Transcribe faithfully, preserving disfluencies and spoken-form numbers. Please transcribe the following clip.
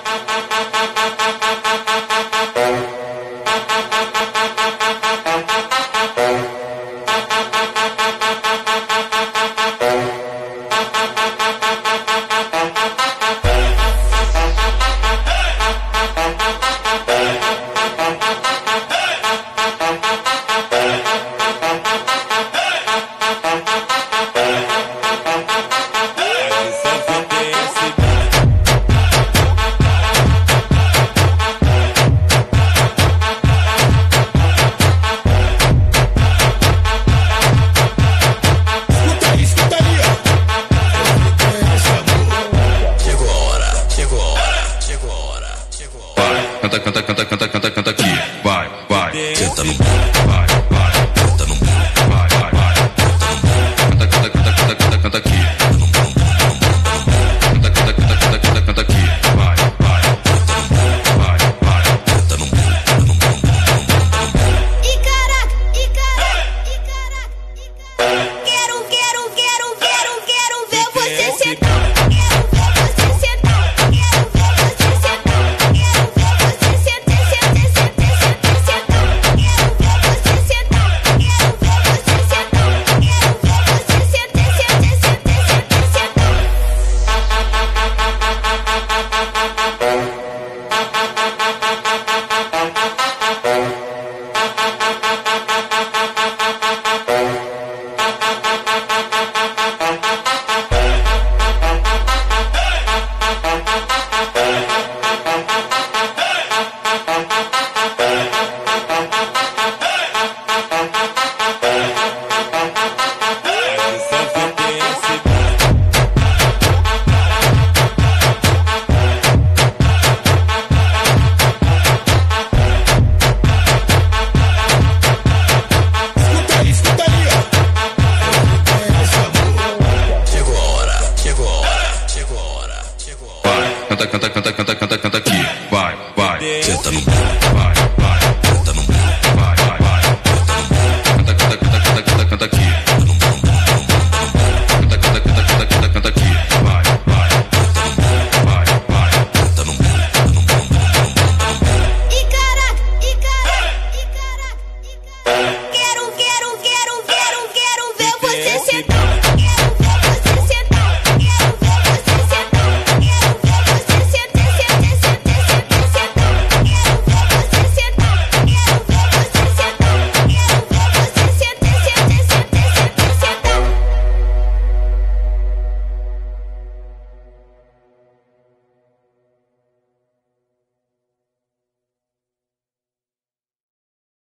Canta, canta, canta, canta, canta, canta aqui. Vai, vai. Senta no vai, vai. Senta no vai, vai, vai. Canta, canta, canta, canta, canta, canta aqui. Canta, canta, canta, canta, canta, canta aqui. Vai, vai. Vai, vai. Senta no E caraca, e caraca, e caraca, e caraca. Quero, quero, quero, quero, quero ver você sentar. Quero ver você sentar. Quero ver você sentar. Quero ver você sentar, sentar, sentar, sentar, sentar. Quero ver você sentar. Quero ver você sentar. Quero ver você sentar, sentar, sentar, sentar, Canta, canta, canta, canta, canta, canta.